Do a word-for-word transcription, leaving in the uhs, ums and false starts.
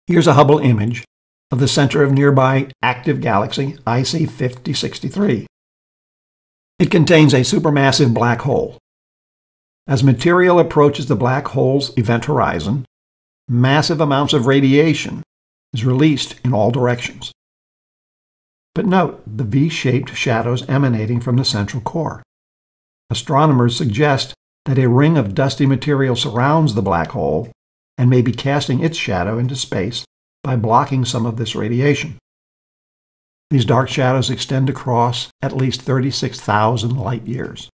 Here's a Hubble image of the center of nearby active galaxy I C fifty sixty-three. It contains a supermassive black hole. As material approaches the black hole's event horizon, massive amounts of radiation is released in all directions. But note the V-shaped shadows emanating from the central core. Astronomers suggest that a ring of dusty material surrounds the black hole and may be casting its shadow into space by blocking some of this radiation. These dark shadows extend across at least thirty-six thousand light years.